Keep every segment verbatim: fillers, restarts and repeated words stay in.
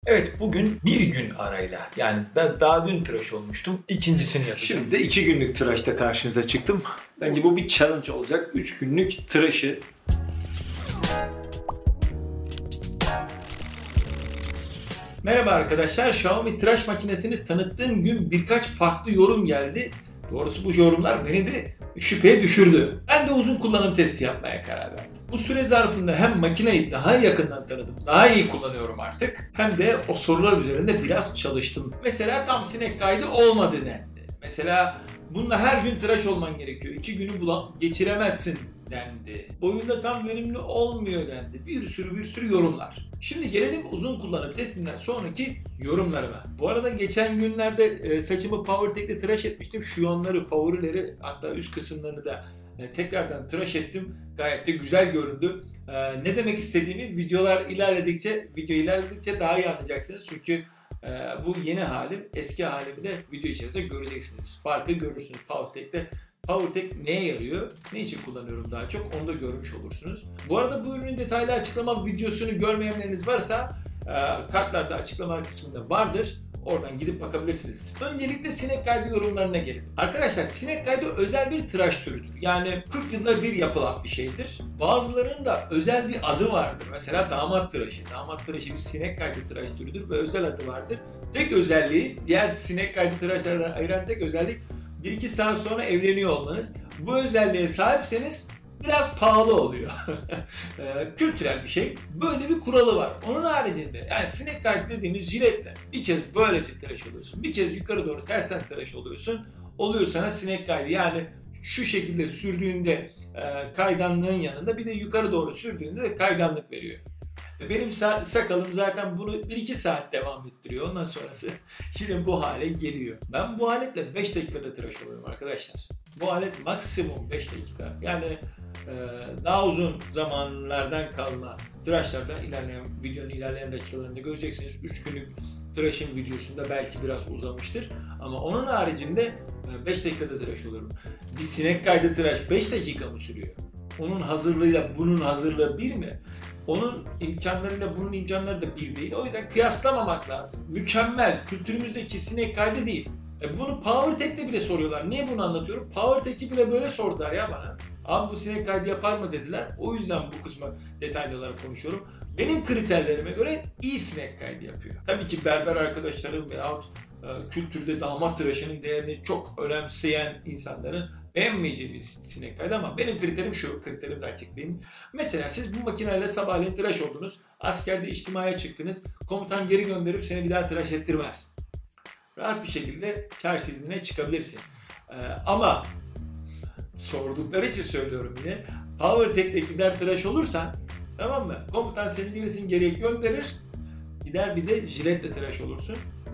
Evet, bugün bir gün arayla, yani ben daha dün tıraş olmuştum, ikincisini yapacağım. Şimdi de iki günlük tıraşta karşınıza çıktım. Bence bu bir challenge olacak. üç günlük tıraşı. Merhaba arkadaşlar, Xiaomi tıraş makinesini tanıttığım gün birkaç farklı yorum geldi. Doğrusu bu yorumlar beni de şüpheye düşürdü. Ben de uzun kullanım testi yapmaya karar verdim. Bu süre zarfında hem makineyi daha yakından tanıdım, daha iyi kullanıyorum artık, hem de o sorular üzerinde biraz çalıştım. Mesela tam sinek kaydı olmadı dendi. Mesela bununla her gün tıraş olman gerekiyor, iki günü bulan geçiremezsin dendi. Boyunda tam verimli olmuyor dendi. Bir sürü bir sürü yorumlar. Şimdi gelelim uzun kullanım testinden sonraki yorumlarıma. Bu arada geçen günlerde saçımı PowerTech'le tıraş etmiştim. Şu yanları, favorileri, hatta üst kısımlarını da tekrardan tıraş ettim. Gayet de güzel göründü. Ne demek istediğimi videolar ilerledikçe, video ilerledikçe daha iyi anlayacaksınız. Çünkü bu yeni halim, eski halimi de video içerisinde göreceksiniz. Farkı görürsünüz PowerTech'te. PowerTech neye yarıyor? Ne için kullanıyorum daha çok? Onu da görmüş olursunuz. Bu arada bu ürünün detaylı açıklama videosunu görmeyenleriniz varsa kartlarda açıklama kısmında vardır. Oradan gidip bakabilirsiniz. Öncelikle sinek kaydı yorumlarına gelin. Arkadaşlar, sinek kaydı özel bir tıraş türüdür. Yani kırk yılda bir yapılan bir şeydir. Bazılarının da özel bir adı vardır. Mesela damat tıraşı. Damat tıraşı bir sinek kaydı tıraş türüdür ve özel adı vardır. Tek özelliği, diğer sinek kaydı tıraşlardan ayıran tek özellik, bir iki saat sonra evleniyor olmanız. Bu özelliğe sahipseniz biraz pahalı oluyor. Kültürel bir şey. Böyle bir kuralı var. Onun haricinde yani sinek kaydı dediğimiz jiletle bir kez böylece tıraş oluyorsun. Bir kez yukarı doğru tersten tıraş oluyorsun. Oluyor sana sinek kaydı. Yani şu şekilde sürdüğünde kayganlığın yanında bir de yukarı doğru sürdüğünde de kayganlık veriyor. Benim sakalım zaten bunu bir iki saat devam ettiriyor. Ondan sonrası şimdi bu hale geliyor. Ben bu aletle beş dakikada tıraş oluyorum arkadaşlar. Bu alet maksimum beş dakika. Yani e, daha uzun zamanlardan kalma tıraşlardan ilerleyen, videonun ilerleyen dakikalarında göreceksiniz. üç günlük tıraşın videosunda belki biraz uzamıştır. Ama onun haricinde beş dakikada tıraş olurum. Bir sinek kaydı tıraş beş dakika mı sürüyor? Onun hazırlığıyla bunun hazırlığı bir mi? Onun imkanlarıyla bunun imkanları da bir değil. O yüzden kıyaslamamak lazım. Mükemmel, kültürümüzdeki sinek kaydı değil. E bunu PowerTech'te bile soruyorlar. Niye bunu anlatıyorum? PowerTech'i bile böyle sordular ya bana. Abi bu sinek kaydı yapar mı dediler. O yüzden bu kısmı detaylı olarak konuşuyorum. Benim kriterlerime göre iyi sinek kaydı yapıyor. Tabii ki berber arkadaşlarım veyahut e, kültürde damat tıraşının değerini çok önemseyen insanların beğenmeyeceği bir sinek kaydı, ama benim kriterim şu, kriterimi de açıklayayım. Mesela siz bu makineyle sabahleyin tıraş oldunuz, askerde içtimaya çıktınız, komutan geri gönderip seni bir daha tıraş ettirmez. Rahat bir şekilde çarşı iznine çıkabilirsin. Ee, ama sordukları için söylüyorum yine, PowerTech'te gider tıraş olursan, tamam mı? Komutan seni gerisin geriye gönderir, gider bir de jiletle tıraş olursun.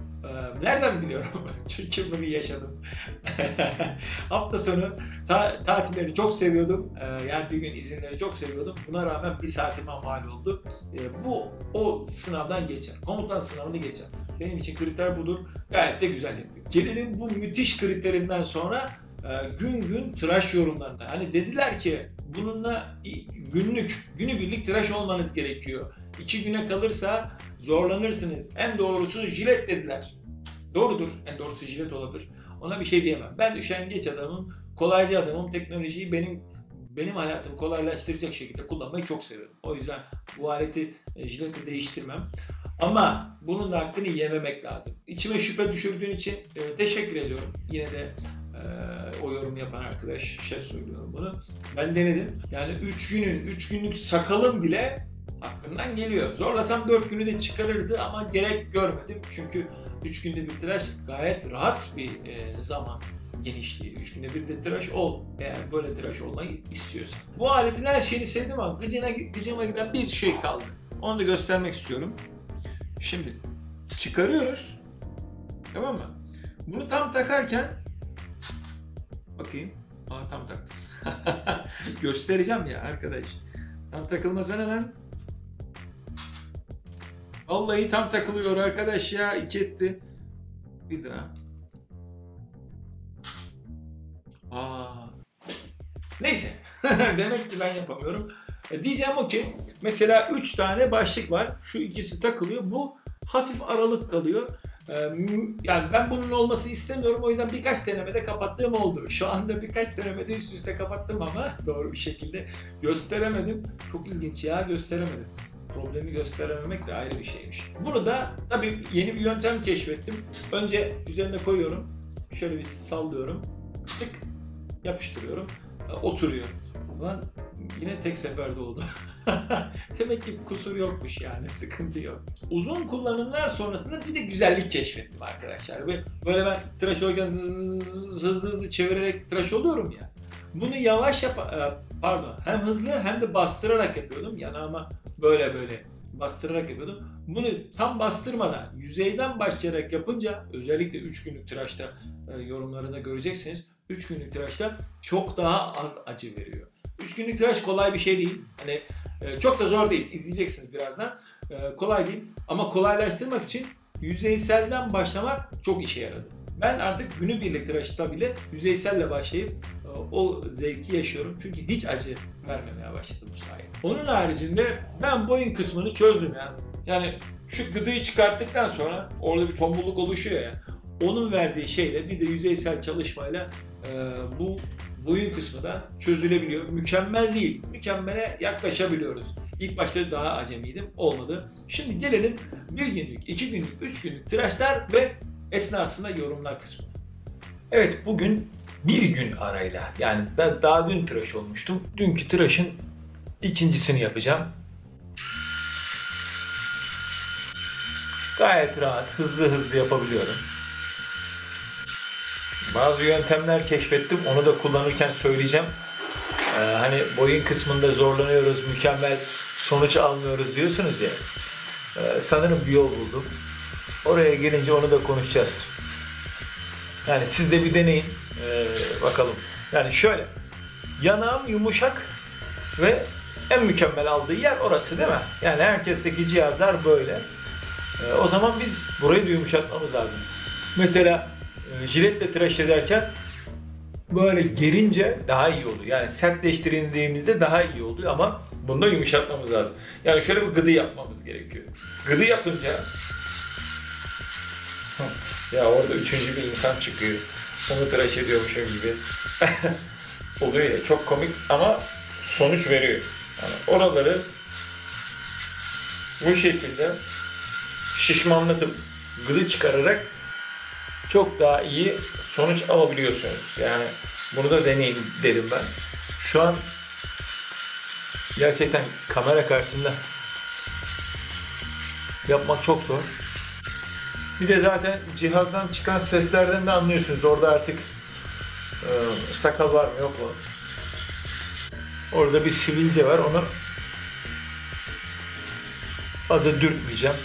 Nereden biliyorum? Çünkü bunu yaşadım. Hafta sonu ta tatilleri çok seviyordum. Ee, yani bir gün izinleri çok seviyordum. Buna rağmen bir saatime mal oldu. Ee, bu o sınavdan geçer. Komutan sınavını geçer. Benim için kriter budur. Gayet de güzel yapıyor. Gelelim bu müthiş kriterinden sonra e, gün gün tıraş yorumlarına. Hani dediler ki bununla günlük, günübirlik tıraş olmanız gerekiyor. İki güne kalırsa zorlanırsınız. En doğrusu jilet dediler. Doğrudur. En doğrusu jilet olabilir. Ona bir şey diyemem. Ben üşengeç adamım, kolaycı adamım. Teknolojiyi benim benim hayatımı kolaylaştıracak şekilde kullanmayı çok seviyorum. O yüzden bu aleti, jileti değiştirmem. Ama bunun da hakkını yememek lazım. İçime şüphe düşürdüğün için e, teşekkür ediyorum. Yine de e, o yorum yapan arkadaşa söylüyorum bunu. Ben denedim. Yani üç günün, üç günlük sakalım bile aklımdan geliyor. Zorlasam dört günü de çıkarırdı ama gerek görmedim. Çünkü üç günde bir tıraş gayet rahat bir e, zaman genişliği. üç günde bir de tıraş ol. Eğer böyle tıraş olmayı istiyorsan. Bu aletin her şeyini sevdim ama gıcına, gıcıma giden bir şey kaldı. Onu da göstermek istiyorum. Şimdi çıkarıyoruz. Tamam mı? Bunu tam takarken bakayım. Aa, tam taktım. Göstereceğim ya arkadaş. Tam takılmasan hemen. Vallahi tam takılıyor arkadaş ya. İki etti. Bir daha. Aa. Neyse. Demek ki ben yapamıyorum. E diyeceğim o ki mesela üç tane başlık var. Şu ikisi takılıyor. Bu hafif aralık kalıyor. Yani ben bunun olmasını istemiyorum. O yüzden birkaç denemede kapattığım oldu. Şu anda birkaç denemede üst üste kapattım ama doğru bir şekilde gösteremedim. Çok ilginç ya, gösteremedim. Problemi gösterememek de ayrı bir şeymiş. Bunu da tabii yeni bir yöntem keşfettim. Önce üzerine koyuyorum. Şöyle bir sallıyorum. Tık yapıştırıyorum. Oturuyor. Ulan yine tek seferde oldu. Demek ki kusur yokmuş yani, sıkıntı yok. Uzun kullanımlar sonrasında bir de güzellik keşfettim arkadaşlar. Böyle ben tıraş olurken hızlı hızlı çevirerek tıraş oluyorum ya. Bunu yavaş yap, pardon, hem hızlı hem de bastırarak yapıyordum. Yanağıma böyle böyle bastırarak yapıyordum. Bunu tam bastırmadan yüzeyden başlayarak yapınca, özellikle üç günlük tıraşta yorumlarında göreceksiniz. üç günlük tıraşta çok daha az acı veriyor. üç günlük tıraş kolay bir şey değil. Hani e, çok da zor değil. İzleyeceksiniz birazdan. E, kolay değil. Ama kolaylaştırmak için yüzeyselden başlamak çok işe yaradı. Ben artık günübirlik tıraşta bile yüzeyselle başlayıp e, o zevki yaşıyorum. Çünkü hiç acı vermemeye başladı bu sayede. Onun haricinde ben boyun kısmını çözdüm ya. Yani şu gıdıyı çıkarttıktan sonra orada bir tombulluk oluşuyor ya. Onun verdiği şeyle bir de yüzeysel çalışmayla e, bu boyun kısmı da çözülebiliyor. Mükemmel değil. Mükemmele yaklaşabiliyoruz. İlk başta daha acemiydim. Olmadı. Şimdi gelelim bir günlük, iki günlük, üç günlük tıraşlar ve esnasında yorumlar kısmına. Evet, bugün bir gün arayla, yani ben daha dün tıraş olmuştum. Dünkü tıraşın ikincisini yapacağım. Gayet rahat, hızlı hızlı yapabiliyorum. Bazı yöntemler keşfettim, onu da kullanırken söyleyeceğim. Ee, hani boyun kısmında zorlanıyoruz, mükemmel sonuç almıyoruz diyorsunuz ya. Ee, sanırım bir yol buldum. Oraya gelince onu da konuşacağız. Yani siz de bir deneyin. Ee, bakalım. Yani şöyle, yanağım yumuşak ve en mükemmel aldığı yer orası değil mi? Yani herkesteki cihazlar böyle. Ee, o zaman biz burayı da yumuşatmamız lazım. Mesela jiletle tıraş ederken böyle gerince daha iyi oluyor. Yani sertleştirildiğimizde daha iyi oluyor ama bunu da yumuşatmamız lazım. Yani şöyle bir gıdı yapmamız gerekiyor. Gıdı yapınca ya orada üçüncü bir insan çıkıyor. Onu tıraş ediyormuşum gibi. Oluyor ya, çok komik ama sonuç veriyor. Yani oraları bu şekilde şişmanlatıp gıdı çıkararak çok daha iyi sonuç alabiliyorsunuz. Yani bunu da deneyin dedim ben. Şu an gerçekten kamera karşısında yapmak çok zor. Bir de zaten cihazdan çıkan seslerden de anlıyorsunuz. Orada artık e, sakal var mı yok mu? Orada bir sivilce var. Onu fazla dürtmeyeceğim.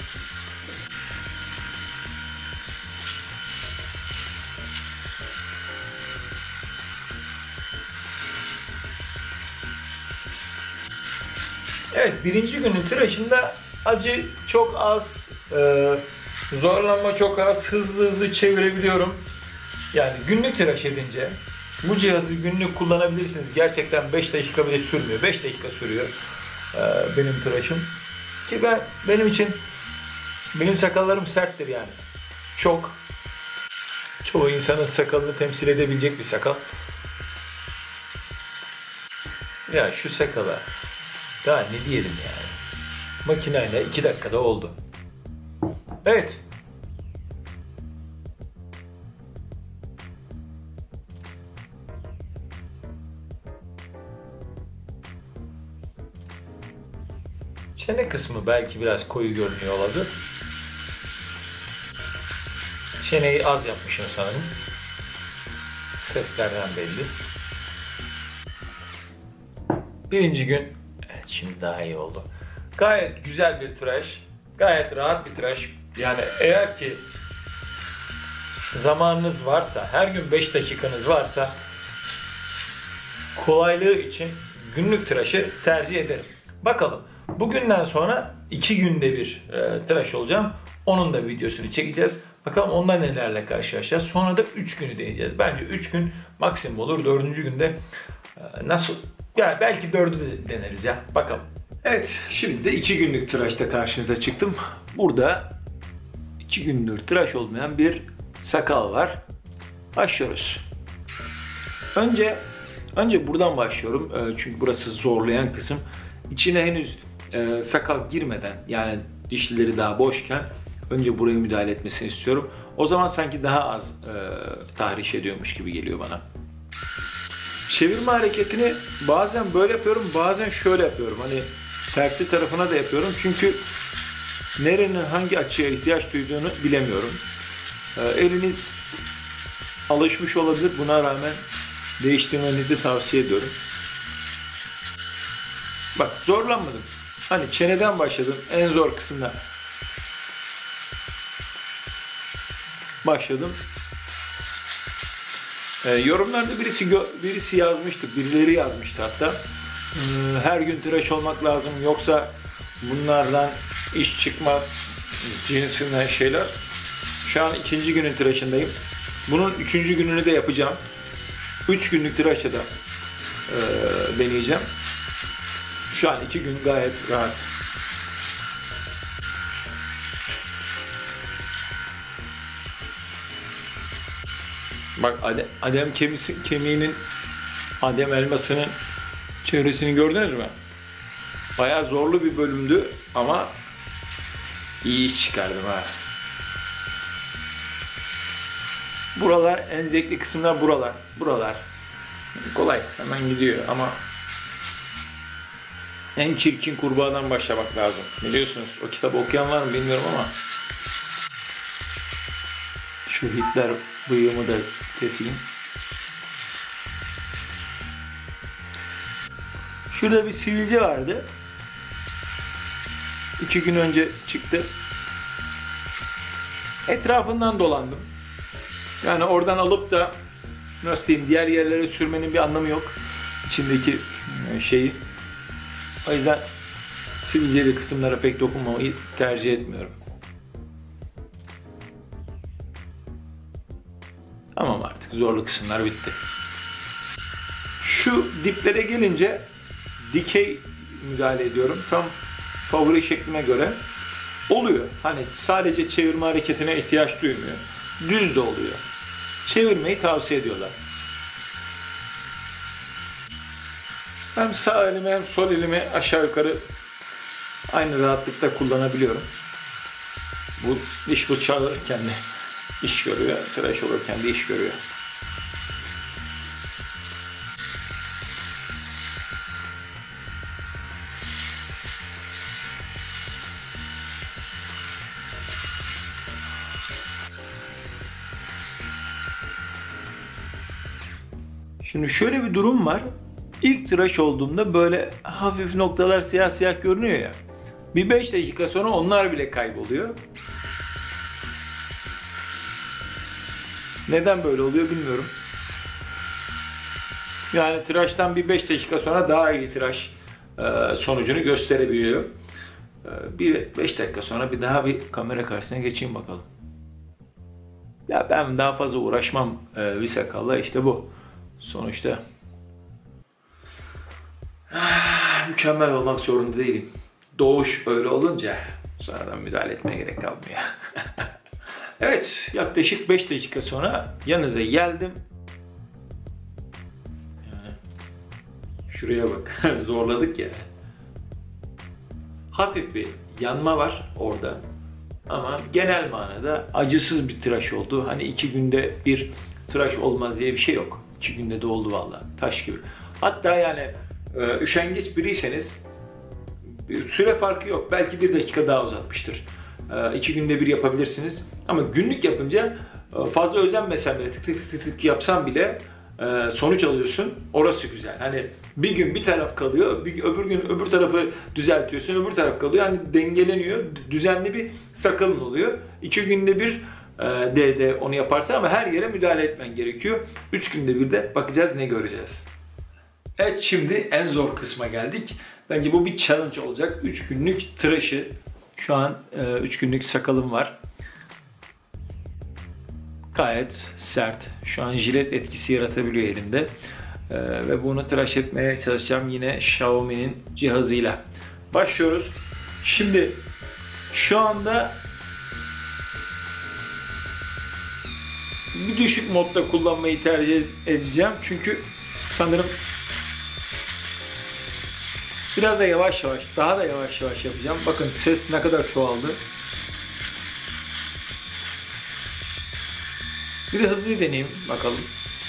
Evet, birinci günün tıraşında acı çok az, e, zorlanma çok az, hızlı hızlı çevirebiliyorum. Yani günlük tıraş edince bu cihazı günlük kullanabilirsiniz. Gerçekten beş dakika bile sürmüyor. beş dakika sürüyor e, benim tıraşım. Ki ben benim için, benim sakallarım serttir yani. Çok. Çoğu insanın sakalını temsil edebilecek bir sakal. Ya şu sakala daha ne diyelim yani. Makineyle iki dakikada oldu. Evet. Çene kısmı belki biraz koyu görünüyor olabilir. Çeneyi az yapmışım sanırım. Seslerden belli. Birinci gün, evet şimdi daha iyi oldu. Gayet güzel bir tıraş, gayet rahat bir tıraş. Yani eğer ki zamanınız varsa, her gün beş dakikanız varsa kolaylığı için günlük tıraşı tercih ederim. Bakalım, bugünden sonra iki günde bir e, tıraş olacağım. Onun da videosunu çekeceğiz. Bakalım onda nelerle karşılaşacağız. Sonra da üç günü deneyeceğiz. Bence üç gün maksimum olur. dördüncü günde e, nasıl? Ya belki dördü de deneriz ya. Bakalım. Evet, şimdi de iki günlük tıraşta karşınıza çıktım. Burada iki gündür tıraş olmayan bir sakal var. Başlıyoruz. Önce önce buradan başlıyorum. Çünkü burası zorlayan kısım. İçine henüz e, sakal girmeden, yani dişlileri daha boşken önce buraya müdahale etmesini istiyorum. O zaman sanki daha az e, tahriş ediyormuş gibi geliyor bana. Çevirme hareketini bazen böyle yapıyorum, bazen şöyle yapıyorum. Hani tersi tarafına da yapıyorum. Çünkü nerenin hangi açıya ihtiyaç duyduğunu bilemiyorum. E, eliniz alışmış olabilir. Buna rağmen değiştirmenizi tavsiye ediyorum. Bak, zorlanmadım. Hani çeneden başladım. En zor kısımda başladım. Ee, yorumlarda birisi birisi yazmıştı. Birileri yazmıştı hatta. Ee, her gün tıraş olmak lazım. Yoksa bunlardan iş çıkmaz cinsinden şeyler. Şu an ikinci günün tıraşındayım. Bunun üçüncü gününü de yapacağım. Üç günlük tıraşa da e, deneyeceğim. Şu an iki gün gayet rahat. Bak, Adem, Adem kemisi, kemiğinin, Adem elmasının çevresini gördünüz mü? Bayağı zorlu bir bölümdü ama iyi iş çıkardım ha. Buralar en zevkli kısımlar, buralar. Buralar. Kolay, hemen gidiyor ama en çirkin kurbağadan başlamak lazım. Biliyorsunuz, o kitabı okuyan var mı bilmiyorum ama şu Hitler bıyığımı da keseyim. Şurada bir sivilce vardı. İki gün önce çıktı. Etrafından dolandım. Yani oradan alıp da nasıl diyeyim, diğer yerlere sürmenin bir anlamı yok. İçindeki şeyi. O yüzden sivilceli kısımlara pek dokunmamayı tercih etmiyorum. Tamam, artık zorlu kısımlar bitti. Şu diplere gelince dikey müdahale ediyorum. Tam favori şeklime göre oluyor. Hani sadece çevirme hareketine ihtiyaç duymuyor. Düz de oluyor. Çevirmeyi tavsiye ediyorlar. Hem sağ elimi hem sol elimi aşağı yukarı aynı rahatlıkta kullanabiliyorum. Bu diş fırça alırken de iş görüyor, tıraş olurken de iş görüyor. Şimdi şöyle bir durum var. İlk tıraş olduğumda böyle hafif noktalar siyah siyah görünüyor ya. Bir beş dakika sonra onlar bile kayboluyor. Neden böyle oluyor bilmiyorum. Yani tıraştan bir beş dakika sonra daha iyi tıraş sonucunu gösterebiliyor. Bir beş dakika sonra bir daha bir kamera karşısına geçeyim bakalım. Ya ben daha fazla uğraşmam bir sakalla, işte bu. Sonuçta mükemmel olmak zorunda değilim. Doğuş öyle olunca sonradan müdahale etmeye gerek kalmıyor. Evet, yaklaşık beş dakika sonra yanınıza geldim. Yani şuraya bak, zorladık ya. Hafif bir yanma var orada. Ama genel manada acısız bir tıraş oldu. Hani iki günde bir tıraş olmaz diye bir şey yok. İki günde de oldu vallahi, taş gibi. Hatta yani üşengeç biriyseniz süre farkı yok. Belki bir dakika daha uzatmıştır. İki günde bir yapabilirsiniz. Ama günlük yapınca fazla özenmesen bile, tık tık tık tık yapsan bile sonuç alıyorsun. Orası güzel. Hani bir gün bir taraf kalıyor, bir, öbür gün öbür tarafı düzeltiyorsun, öbür taraf kalıyor. Hani dengeleniyor, düzenli bir sakalın oluyor. İki günde bir de, de onu yaparsa, ama her yere müdahale etmen gerekiyor. Üç günde bir de bakacağız, ne göreceğiz. Evet, şimdi en zor kısma geldik. Bence bu bir challenge olacak. üç günlük tıraşı. Şu an üç günlük sakalım var. Gayet sert. Şu an jilet etkisi yaratabiliyor elimde. Ee, ve bunu tıraş etmeye çalışacağım yine Xiaomi'nin cihazıyla. Başlıyoruz. Şimdi şu anda bir düşük modda kullanmayı tercih edeceğim. Çünkü sanırım biraz da yavaş yavaş, daha da yavaş yavaş yapacağım. Bakın ses ne kadar çoğaldı. Bir de hızlı deneyeyim bakalım.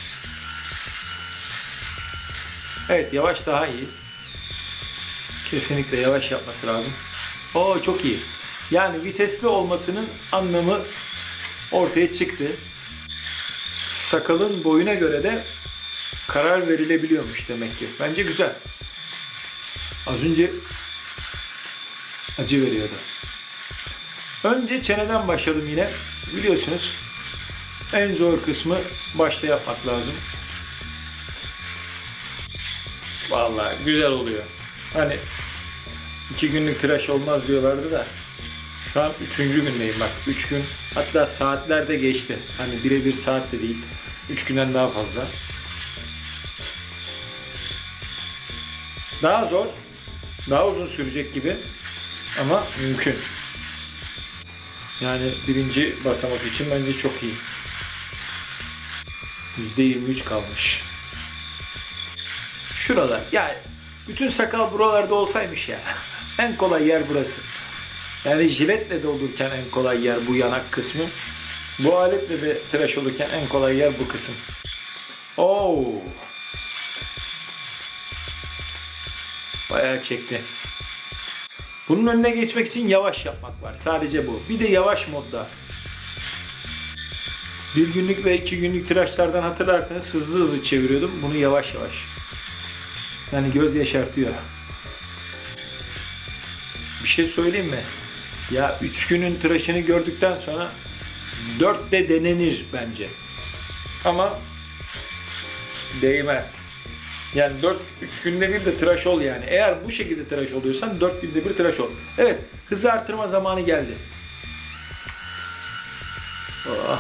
Evet, yavaş daha iyi. Kesinlikle yavaş yapması lazım. Oo, çok iyi. Yani vitesli olmasının anlamı ortaya çıktı. Sakalın boyuna göre de karar verilebiliyormuş demek ki. Bence güzel. Az önce acı veriyordu. Önce çeneden başladım yine. Biliyorsunuz en zor kısmı başta yapmak lazım. Vallahi güzel oluyor. Hani iki günlük tıraş olmaz diyorlardı da şu an üçüncü gündeyim bak. Üç gün, hatta saatler de geçti. Hani birebir saat de değil. Üç günden daha fazla. Daha zor, daha uzun sürecek gibi ama mümkün. Yani birinci basamak için bence çok iyi. yüzde yirmi üç kalmış. Şuralar. Yani bütün sakal buralarda olsaymış ya. En kolay yer burası. Yani jiletle doldururken en kolay yer bu yanak kısmı. Bu aletle de tıraş olurken en kolay yer bu kısım. Oo. Bayağı çekti. Bunun önüne geçmek için yavaş yapmak var. Sadece bu. Bir de yavaş modda. Bir günlük ve iki günlük tıraşlardan hatırlarsanız hızlı hızlı çeviriyordum. Bunu yavaş yavaş. Yani göz yaşartıyor. Bir şey söyleyeyim mi? Ya üç günün tıraşını gördükten sonra dört de denenir bence. Ama değmez. Yani dört üç günde bir de tıraş ol yani. Eğer bu şekilde tıraş oluyorsan dört günde bir tıraş ol. Evet, hızı artırma zamanı geldi. Oh.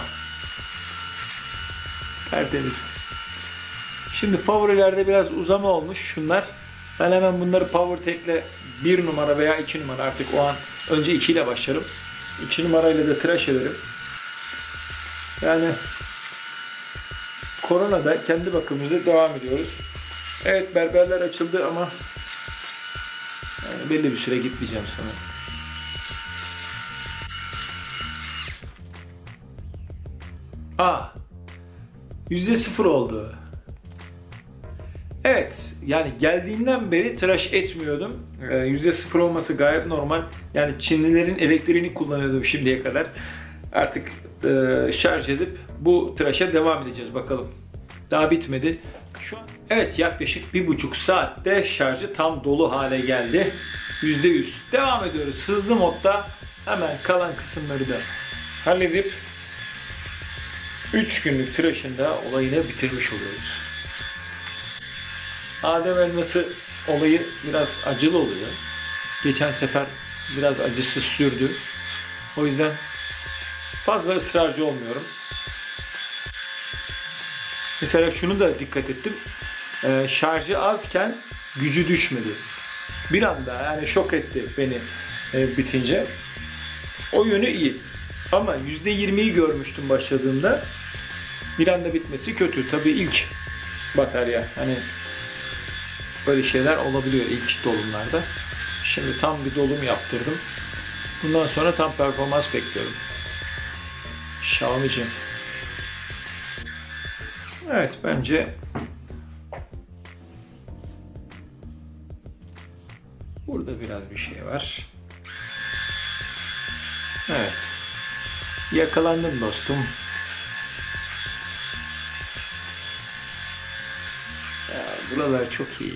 Tertemiz. Şimdi favorilerde biraz uzama olmuş şunlar. Ben hemen bunları PowerTech'le bir numara veya iki numara, artık o an önce iki ile başlarım. iki numarayla da tıraş ederim. Yani koronada kendi bakımımıza devam ediyoruz. Evet, berberler açıldı ama yani belli bir süre gitmeyeceğim sanırım. Aa, yüzde sıfır oldu. Evet, yani geldiğinden beri tıraş etmiyordum. Ee, yüzde sıfır olması gayet normal. Yani Çinlilerin elektriğini kullanıyordum şimdiye kadar. Artık e, şarj edip bu tıraşa devam edeceğiz bakalım. Daha bitmedi. Şu an evet, yaklaşık bir buçuk saatte şarjı tam dolu hale geldi. yüzde yüz. Devam ediyoruz. Hızlı modda hemen kalan kısımları da halledip üç günlük tıraşın da olayını bitirmiş oluyoruz. Adem elması olayı biraz acılı oluyor. Geçen sefer biraz acısız sürdü. O yüzden fazla ısrarcı olmuyorum. Mesela şunu da dikkat ettim. Ee, şarjı azken gücü düşmedi. Bir anda yani şok etti beni e, bitince. O yönü iyi. Ama yüzde yirmiyi görmüştüm başladığında. Bir anda bitmesi kötü. Tabii ilk batarya. Hani böyle şeyler olabiliyor ilk dolumlarda. Şimdi tam bir dolum yaptırdım. Bundan sonra tam performans bekliyorum. Xiaomi'cim. Evet, bence burada biraz bir şey var. Evet. Yakalandım dostum. Ya, buralar çok iyi.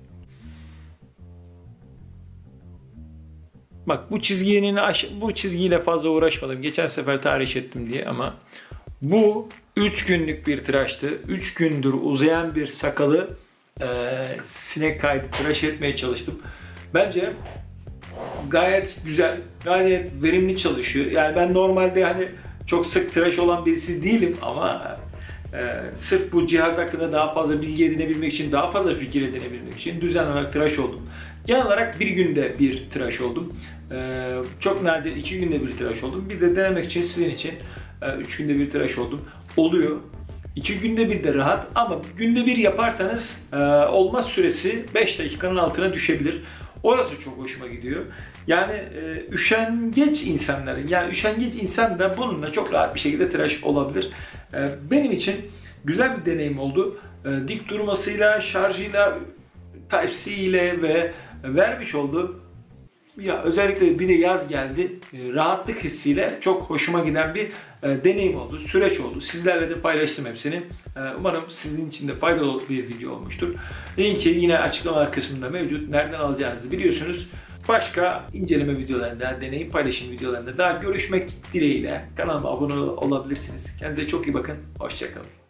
Bak, bu çizginin bu çizgiyle fazla uğraşmadım. Geçen sefer tahriş ettim diye, ama bu üç günlük bir tıraştı. üç gündür uzayan bir sakalı e, sinek kaydı tıraş etmeye çalıştım. Bence gayet güzel, gayet verimli çalışıyor. Yani ben normalde hani çok sık tıraş olan birisi değilim, ama e, sırf bu cihaz hakkında daha fazla bilgi edinebilmek için, daha fazla fikir edinebilmek için düzenli olarak tıraş oldum. Genel olarak bir günde bir tıraş oldum. E, çok nadir iki günde bir tıraş oldum. Bir de denemek için, sizin için üç günde bir tıraş oldum. Oluyor. iki günde bir de rahat ama günde bir yaparsanız e, olmaz süresi beş dakikanın altına düşebilir. Orası çok hoşuma gidiyor. Yani e, üşengeç insanların, yani üşengeç insan da bununla çok rahat bir şekilde tıraş olabilir. E, benim için güzel bir deneyim oldu. E, dik durmasıyla, şarjıyla, Type-C ile ve vermiş olduğu, ya özellikle bir de yaz geldi, e, rahatlık hissiyle çok hoşuma giden bir e, deneyim oldu, süreç oldu. Sizlerle de paylaştım hepsini. E, umarım sizin için de faydalı bir video olmuştur. Linki yine açıklamalar kısmında mevcut. Nereden alacağınızı biliyorsunuz. Başka inceleme videolarında, deneyim paylaşım videolarında daha görüşmek dileğiyle kanalıma abone olabilirsiniz. Kendinize çok iyi bakın. Hoşça kalın.